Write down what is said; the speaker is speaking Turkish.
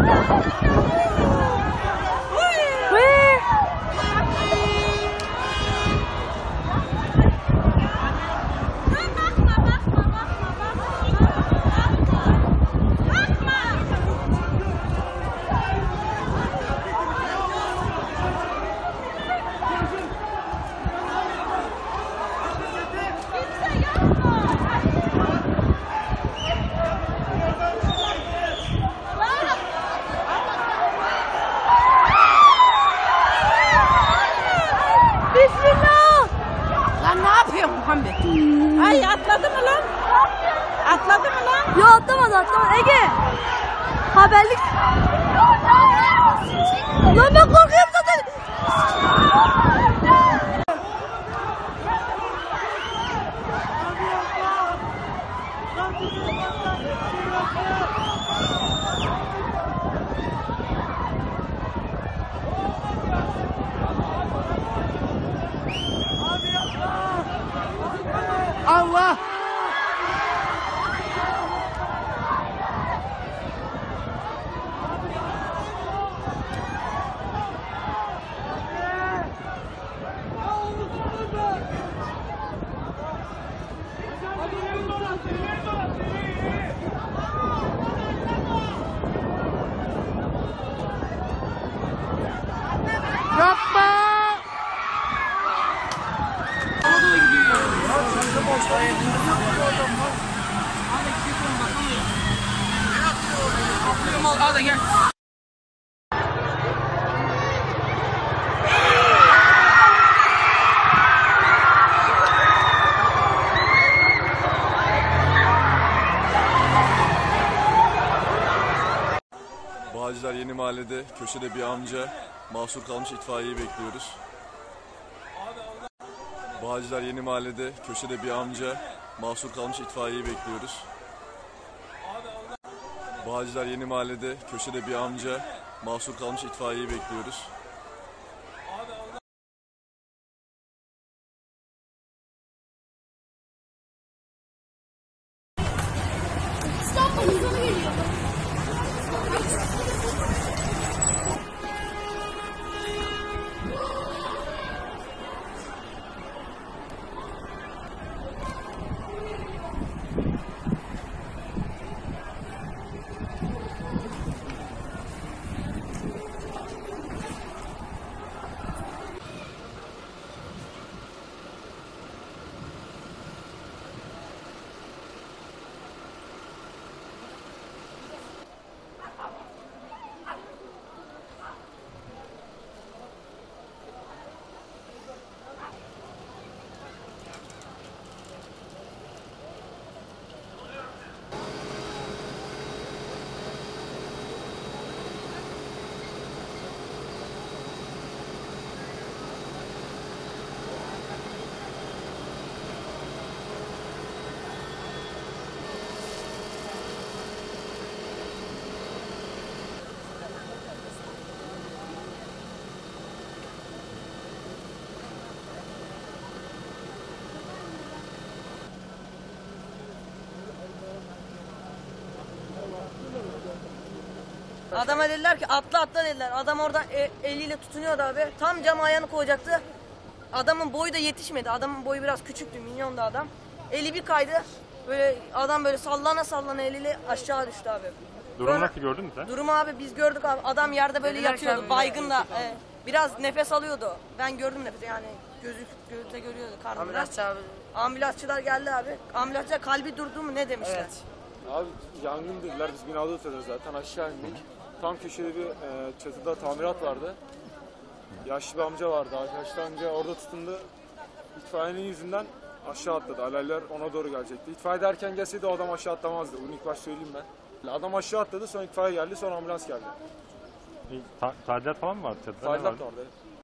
Ay atladı mı lan? Atladı mı lan? Yok atlamadı. Ege. Haberlik. Lan ben korkuyorum zaten. Allah! Yapma! Al da gel. Bağcılar Yeni Mahalle'de köşede bir amca mahsur kalmış itfaiyeyi bekliyoruz. Bağcılar Yeni Mahalle'de köşede bir amca mahsur kalmış itfaiyeyi bekliyoruz. Bağcılar Yeni Mahalle'de köşede bir amca mahsur kalmış itfaiyeyi bekliyoruz. Adama dediler ki atla dediler. Adam oradan eliyle tutunuyordu abi. Tam cam ayağını koyacaktı. Adamın boyu da yetişmedi. Adamın boyu biraz küçüktü. Minyondu adam. Eli bir kaydı. Böyle adam böyle sallana eliyle aşağı düştü abi. Durumu nasıl gördün mü sen? Durumu abi biz gördük abi. Adam yerde böyle yatıyordu. Baygın da. Biraz nefes alıyordu. Ben gördüm nefesi yani. Gözle görüyordu karnından. Ambulansçılar geldi abi. Ambulansçılar kalbi durdu mu ne demişler? Evet. Abi yangın dediler, biz binada oturuyoruz zaten, aşağı indik. Tam köşede bir çatıda tamirat vardı. Yaşlı bir amca vardı, yaşlı amca orada tutundu. İtfaiyenin yüzünden aşağı atladı, alevler ona doğru gelecekti. İtfaiye erken gelseydi o adam aşağı atlamazdı, bunu ilk başta söyleyeyim ben. Adam aşağı atladı, sonra itfaiye geldi, sonra ambulans geldi. Tadilat falan mı vardı çatıda? Tadilat vardı.